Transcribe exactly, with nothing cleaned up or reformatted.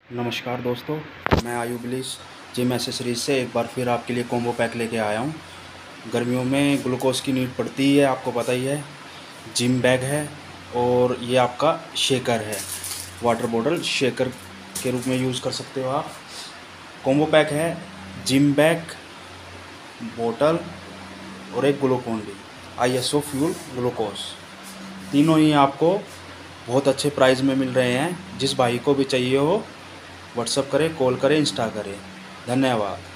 नमस्कार दोस्तों, मैं आयु ब्लिस जिम एसेसरीज से एक बार फिर आपके लिए कॉम्बो पैक लेके आया हूँ। गर्मियों में ग्लूकोज की नीड पड़ती है, आपको पता ही है। जिम बैग है और ये आपका शेकर है, वाटर बॉटल शेकर के रूप में यूज़ कर सकते हो आप। कॉम्बो पैक है जिम बैग, बोतल और एक Glucon D I S O fuel glucose. तीनों ही आपको बहुत अच्छे प्राइस में मिल रहे हैं। जिस भाई को भी चाहिए हो व्हाट्सअप करें, कॉल करें, इंस्टा करें। धन्यवाद।